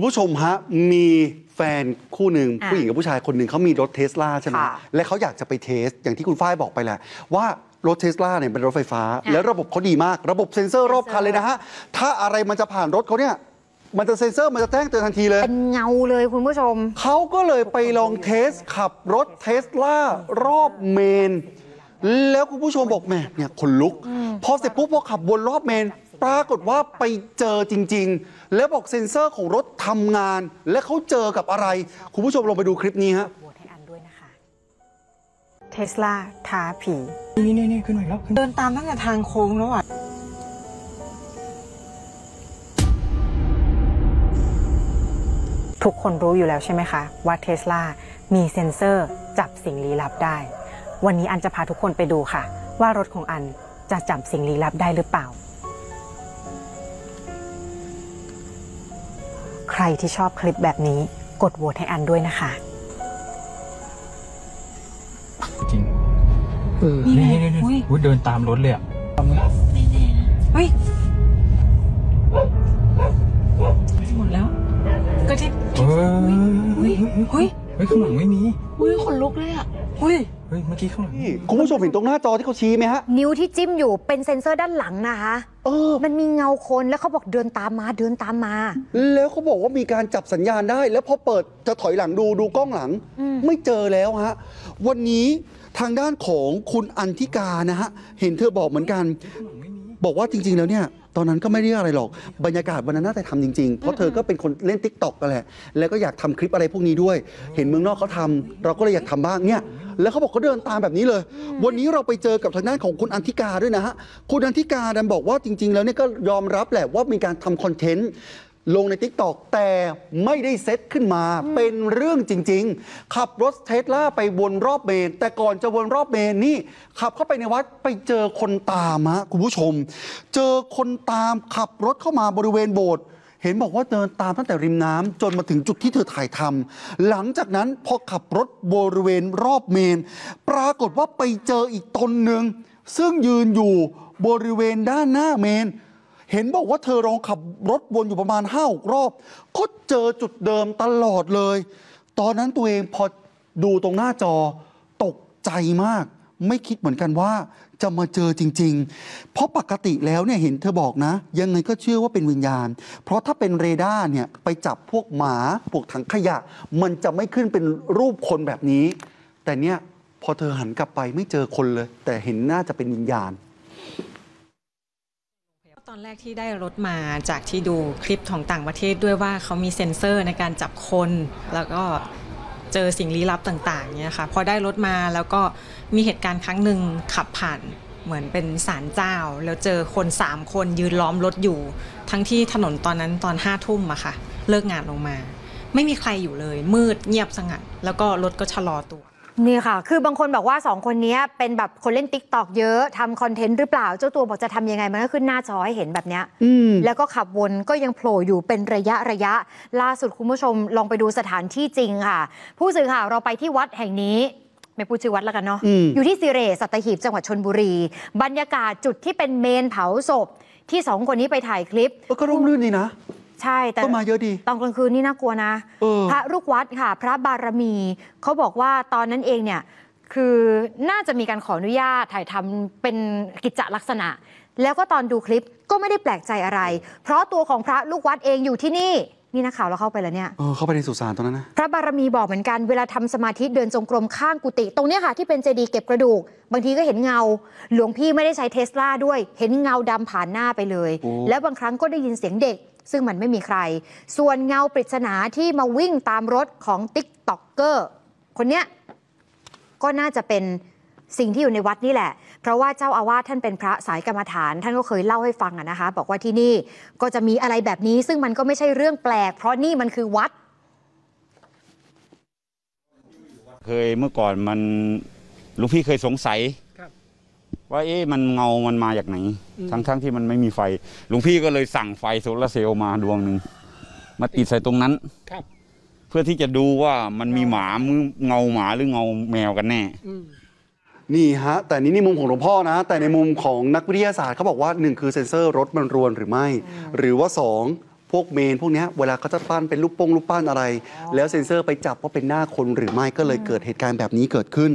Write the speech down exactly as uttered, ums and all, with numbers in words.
คุณผู้ชมฮะมีแฟนคู่หนึ่งผู้หญิงกับผู้ชายคนหนึ่งเขามีรถเทสลาใช่ไหมและเขาอยากจะไปเทสอย่างที่คุณฝ้ายบอกไปแหละว่ารถเทสลาเนี่ยเป็นรถไฟฟ้าแล้วระบบเขาดีมากระบบเซ็นเซอร์รอบคันเลยนะฮะถ้าอะไรมันจะผ่านรถเขาเนี่ยมันจะเซ็นเซอร์มันจะแจ้งเตือนทันทีเลยเป็นเงาเลยคุณผู้ชมเขาก็เลยไปลองเทสขับรถเทสลารอบเมนแล้วคุณผู้ชมบอกแม่เนี่ยขนลุกพอเสร็จปุ๊บพอขับวนรอบเมนปรากฏว่าไปเจอจริงๆแล้วบอกเซ็นเซอร์ของรถทำงานและเขาเจอกับอะไรคุณผู้ชมลองไปดูคลิปนี้ฮะเทสลาท้าผีนี่นี่นี่ขึ้นหน่อยครับเดินตามตั้งแต่ทางโค้งแล้วอ่ะทุกคนรู้อยู่แล้วใช่ไหมคะว่าเทสลามีเซ็นเซอร์จับสิ่งลี้ลับได้วันนี้อันจะพาทุกคนไปดูค่ะว่ารถของอันจะจับสิ่งลี้ลับได้หรือเปล่าใครที่ชอบคลิปแบบนี้กดโหวตให้อันด้วยนะคะจริงเออนี่นี่นี่อุ้ยเดินตามรถเลยอ่ะไม่แน่เฮ้ยหมดแล้วก็ที่เฮ้ยเฮ้ยเฮ้ยข้างหลังไม่มีเฮ้ยขนลุกเลยอ่ะเฮ้ยเฮ้ยเมื่อกี้ข้างหลังคุณผู้ชมเห็นตรงหน้าจอที่เขาชี้ไหมฮะนิ้วที่จิ้มอยู่เป็นเซ็นเซอร์ด้านหลังนะคะเออมันมีเงาคนแล้วเขาบอกเดินตามมาเดินตามมาแล้วเขาบอกว่ามีการจับสัญญาณได้แล้วพอเปิดจะถอยหลังดูดูกล้องหลังไม่เจอแล้วฮะวันนี้ทางด้านของคุณอันธิกานะฮะเห็นเธอบอกเหมือนกันบอกว่าจริงๆแล้วเนี่ยตอนนั้นก็ไม่ได้อะไรหรอกบรรยากาศวันนั้นน่าจะทำจริงๆเพราะเธอก็เป็นคนเล่น ติ๊กต็อก กันแหละแล้วก็อยากทำคลิปอะไรพวกนี้ด้วยเห็นเมืองนอกเขาทำเราก็เลยอยากทำบ้างเนี่ยแล้วเขาบอกเขาเดินตามแบบนี้เลยวันนี้เราไปเจอกับทางด้านของคุณอันธิกาด้วยนะฮะคุณอันธิกาดันบอกว่าจริงๆแล้วเนี่ยก็ยอมรับแหละว่ามีการทำคอนเทนต์ลงใน ติ๊กต็อก แต่ไม่ได้เซตขึ้นมาเป็นเรื่องจริงๆขับรถเทสลาไปวนรอบเมนแต่ก่อนจะวนรอบเมนนี่ขับเข้าไปในวัดไปเจอคนตามฮะคุณผู้ชมเจอคนตามขับรถเข้ามาบริเวณโบสถ์เห็นบอกว่าเดินตามตั้งแต่ริมน้ำจนมาถึงจุดที่เธอถ่ายทำหลังจากนั้นพอขับรถบริเวณรอบเมนปรากฏว่าไปเจออีกตนหนึ่งซึ่งยืนอยู่บริเวณด้านหน้าเมนเห็นบอกว่าเธอลองขับรถวนอยู่ประมาณห้าหกรอบก็เจอจุดเดิมตลอดเลยตอนนั้นตัวเองพอดูตรงหน้าจอตกใจมากไม่คิดเหมือนกันว่าจะมาเจอจริงๆเพราะปกติแล้วเนี่ยเห็นเธอบอกนะยังไงก็เชื่อว่าเป็นวิญญาณเพราะถ้าเป็นเรดาร์เนี่ยไปจับพวกหมาพวกถังขยะมันจะไม่ขึ้นเป็นรูปคนแบบนี้แต่เนี่ยพอเธอหันกลับไปไม่เจอคนเลยแต่เห็นน่าจะเป็นวิญญาณตอนแรกที่ได้รถมาจากที่ดูคลิปของต่างประเทศด้วยว่าเขามีเซ็นเซอร์ในการจับคนแล้วก็เจอสิ่งลี้ลับต่างๆเนี่ยค่ะพอได้รถมาแล้วก็มีเหตุการณ์ครั้งหนึ่งขับผ่านเหมือนเป็นศาลเจ้าแล้วเจอคนสามคนยืนล้อมรถอยู่ทั้งที่ถนนตอนนั้นตอนห้าทุ่มอะค่ะเลิกงานลงมาไม่มีใครอยู่เลยมืดเงียบสงัดแล้วก็รถก็ชะลอตัวนี่ค่ะคือบางคนบอกว่าสองคนนี้เป็นแบบคนเล่น ติ๊กต็อก เยอะทำคอนเทนต์หรือเปล่าเจ้าตัวบอกจะทำยังไงมันก็ขึ้นหน้าจอให้เห็นแบบนี้แล้วก็ขับวนก็ยังโผล่อยู่เป็นระยะระยะล่าสุดคุณผู้ชมลองไปดูสถานที่จริงค่ะผู้สื่อข่าวเราไปที่วัดแห่งนี้ไม่พูดชื่อวัดแล้วกันเนาะ อ, อยู่ที่สิเรศสัตหีบจังหวัดชลบุรีบรรยากาศจุดที่เป็นเมนเผาศพที่สองคนนี้ไปถ่ายคลิปก็ร่มรื่นนี่นะใช่แต่ก็มาเยอะดีตอนกลางคืนนี่น่ากลัวนะพระลูกวัดค่ะพระบารมีเขาบอกว่าตอนนั้นเองเนี่ยคือน่าจะมีการขออนุญาตถ่ายทำเป็นกิจจลักษณะแล้วก็ตอนดูคลิปก็ไม่ได้แปลกใจอะไรเพราะตัวของพระลูกวัดเองอยู่ที่นี่นี่นักข่าวเราเข้าไปแล้วเนี่ยเออเข้าไปในสุสานตรงนั้นนะพระบารมีบอกเหมือนกันเวลาทำสมาธิเดินจงกรมข้างกุฏิตรงนี้ค่ะที่เป็นเจดีย์เก็บกระดูกบางทีก็เห็นเงาหลวงพี่ไม่ได้ใช้เทสลาด้วยเห็นเงาดำผ่านหน้าไปเลยแล้วบางครั้งก็ได้ยินเสียงเด็กซึ่งมันไม่มีใครส่วนเงาปริศนาที่มาวิ่งตามรถของ ติ๊กต็อกเกอร์ คนเนี้ยก็น่าจะเป็นสิ่งที่อยู่ในวัดนี่แหละเพราะว่าเจ้าอาวาสท่านเป็นพระสายกรรมฐานท่านก็เคยเล่าให้ฟังนะคะบอกว่าที่นี่ก็จะมีอะไรแบบนี้ซึ่งมันก็ไม่ใช่เรื่องแปลกเพราะนี่มันคือวัดเคยเมื่อก่อนมันลูกพี่เคยสงสัยว่าเอ๊ะมันเงามันมาจากไหนทั้งๆ ท, ที่มันไม่มีไฟหลวงพี่ก็เลยสั่งไฟโซลาร์เซลล์มาดวงหนึ่งมาติดใส่ตรงนั้นเพื่อที่จะดูว่ามันมีหมามือเงาหมาหรือเงาแมวกันแน่นี่ฮะแต่นี่ในมุมของหลวงพ่อนะแต่ในมุมของนักวิทยาศาสตร์เขาบอกว่าหนึ่งคือเซ็นเซอร์รถมันรวนหรือไม่หรือว่าสองพวกเมนพวกเนี้ยเวลาเขาจะปั้นเป็นรูปป้งรูปปั้นอะไร แล้วเซ็นเซอร์ไปจับว่าเป็นหน้าคนหรือไม่ก็เลยเกิดเหตุการณ์แบบนี้เกิดขึ้น